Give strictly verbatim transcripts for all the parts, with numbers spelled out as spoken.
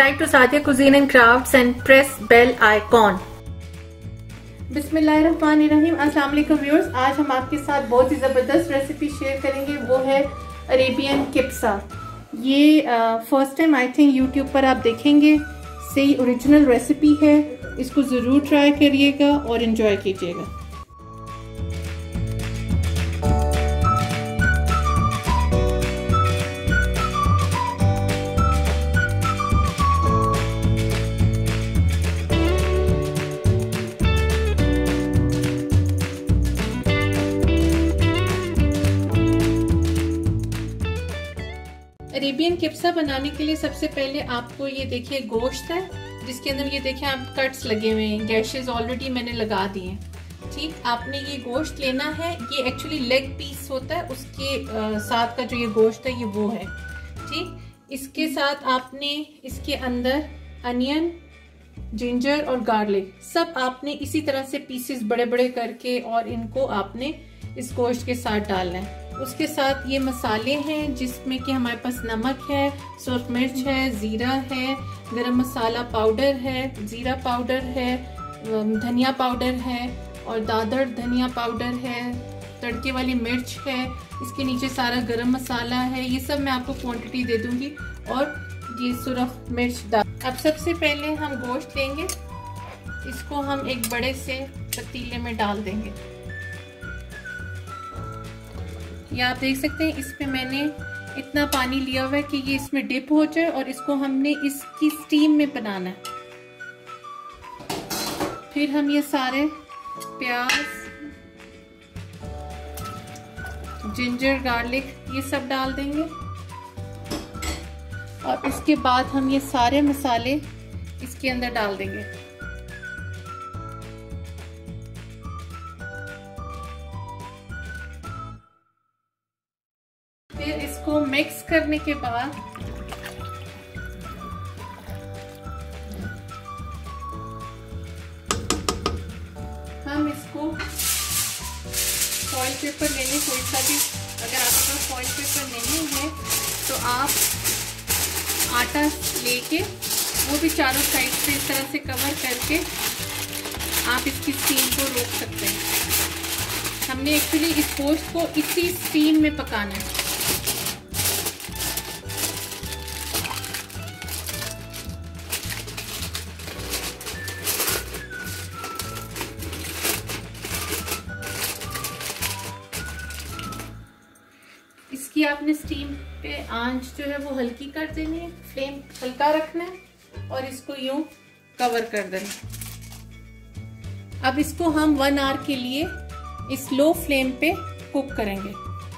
subscribe to Sadia Cuisine and Crafts and press bell icon. बिस्मिल्लाहिर्रहमानिर्रहीम। अस्सलाम वालेकुम viewers, आज हम आपके साथ बहुत ही ज़बरदस्त रेसिपी शेयर करेंगे, वो है अरेबियन किप्सा। ये first time I think YouTube पर आप देखेंगे, सही ओरिजिनल रेसिपी है। इसको ज़रूर ट्राई करिएगा और इन्जॉय कीजिएगा। अरेबियन किप्सा बनाने के लिए सबसे पहले आपको ये देखिए गोश्त है, जिसके अंदर ये देखिए आप कट्स लगे हुए हैं, गैशेस ऑलरेडी मैंने लगा दिए हैं। ठीक, आपने ये गोश्त लेना है। ये एक्चुअली लेग पीस होता है, उसके आ, साथ का जो ये गोश्त है ये वो है। ठीक, इसके साथ आपने इसके अंदर अनियन, जिंजर और गार्लिक सब आपने इसी तरह से पीसेस बड़े बड़े करके और इनको आपने इस गोश्त के साथ डालना है। उसके साथ ये मसाले हैं, जिसमें कि हमारे पास नमक है, सुर्ख मिर्च है, जीरा है, गरम मसाला पाउडर है, जीरा पाउडर है, धनिया पाउडर है और दादर धनिया पाउडर है, तड़के वाली मिर्च है। इसके नीचे सारा गरम मसाला है। ये सब मैं आपको क्वांटिटी दे दूंगी। और ये सुर्ख मिर्च डाल। अब सबसे पहले हम गोश्त लेंगे, इसको हम एक बड़े से पतीले में डाल देंगे। ये आप देख सकते हैं, इसमें मैंने इतना पानी लिया हुआ है कि ये इसमें डिप हो जाए और इसको हमने इसकी स्टीम में बनाना है। फिर हम ये सारे प्याज, जिंजर, गार्लिक ये सब डाल देंगे और उसके बाद हम ये सारे मसाले इसके अंदर डाल देंगे। फिर इसको मिक्स करने के बाद हम इसको फॉइल पेपर लेंगे, कोई सा भी। अगर आपके पास फॉइल पेपर नहीं है तो आप आटा लेके वो भी चारों साइड से इस तरह से कवर करके आप इसकी स्टीम को रोक सकते हैं। हमने एक्चुअली इस गोश्त को इसी स्टीम में पकाना है। इसकी आपने स्टीम पे आंच जो है वो हल्की कर देनी है, फ्लेम हल्का रखना है और इसको यूं कवर कर देना। अब इसको हम वन आवर के लिए इस लो फ्लेम पे कुक करेंगे।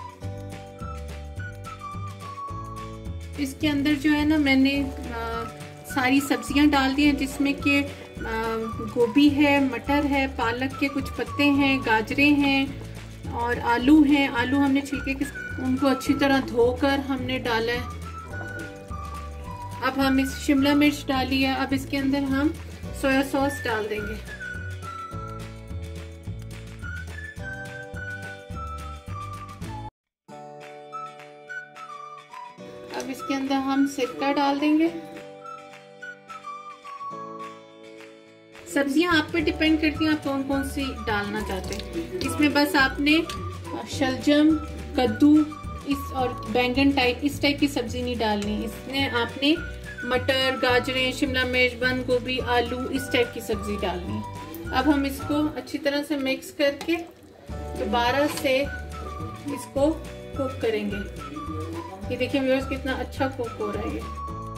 इसके अंदर जो है ना, मैंने आ, सारी सब्जियां डाल दी हैं, जिसमें कि गोभी है, मटर है, पालक के कुछ पत्ते हैं, गाजरें हैं और आलू हैं। आलू हमने छिलके के उनको अच्छी तरह धोकर हमने डाला है। अब हम इस शिमला मिर्च डाली है। अब इसके अंदर हम सोया सॉस डाल देंगे। अब इसके अंदर हम सिरका डाल देंगे। सब्जियां आप पे डिपेंड करती हैं, आप कौन कौन सी डालना चाहते हैं। इसमें बस आपने शलजम, कद्दू इस और बैंगन टाइप इस टाइप की सब्जी नहीं डालनी। इसमें आपने मटर, गाजरें, शिमला मिर्च, बंद गोभी, आलू इस टाइप की सब्जी डालनी है। अब हम इसको अच्छी तरह से मिक्स करके दोबारा से इसको कुक करेंगे। ये देखिए व्यूअर्स, कितना अच्छा कुक हो रहा है ये।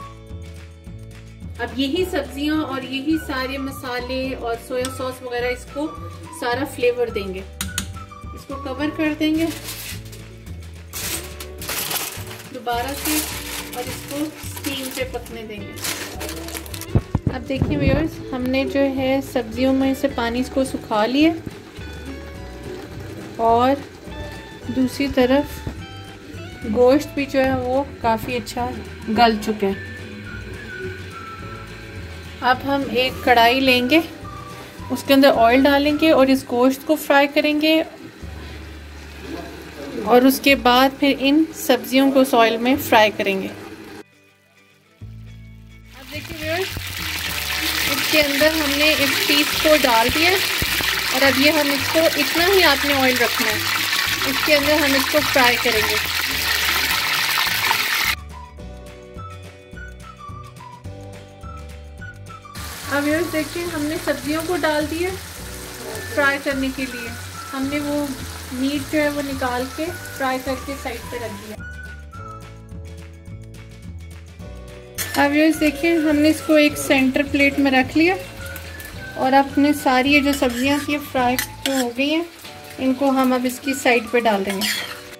अब यही सब्जियां और यही सारे मसाले और सोया सॉस वगैरह इसको सारा फ्लेवर देंगे। इसको कवर कर देंगे दोबारा से और इसको स्टीम पे पकने देंगे। अब देखिए व्यूअर्स, हमने जो है सब्जियों में से पानी को सुखा लिया और दूसरी तरफ गोश्त भी जो है वो काफ़ी अच्छा गल चुका है। अब हम एक कढ़ाई लेंगे, उसके अंदर ऑयल डालेंगे और इस गोश्त को फ्राई करेंगे और उसके बाद फिर इन सब्जियों को उस ऑयल में फ्राई करेंगे। अब देखिए इसके अंदर हमने इस पीस को डाल दिया और अब ये हम इसको इतना ही आपने ऑयल रखना है, इसके अंदर हम इसको फ्राई करेंगे। अब ये देखिए हमने सब्जियों को डाल दिया फ्राई करने के लिए। हमने वो मीट जो है वो निकाल के फ्राई करके साइड पे रख दिया। अब ये देखिए हमने इसको एक सेंटर प्लेट में रख लिया और अपने सारी ये जो सब्जियां थी फ्राई जो हो गई हैं, इनको हम अब इसकी साइड पे डाल देंगे।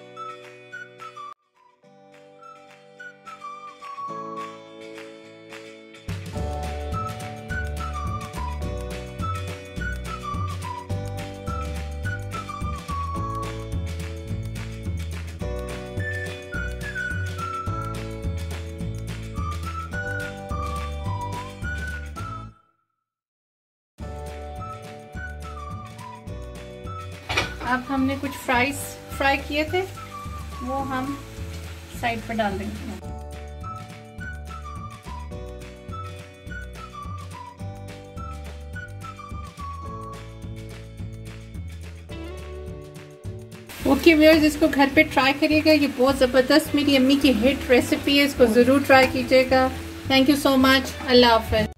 अब हमने कुछ फ्राइज फ्राई किए थे वो हम साइड पर डाल देंगे। ओके व्यूअर्स, इसको घर पे ट्राई करिएगा, ये बहुत ज़बरदस्त मेरी अम्मी की हिट रेसिपी है, इसको ज़रूर ट्राई कीजिएगा। थैंक यू सो मच, अल्लाह हाफ़िज़।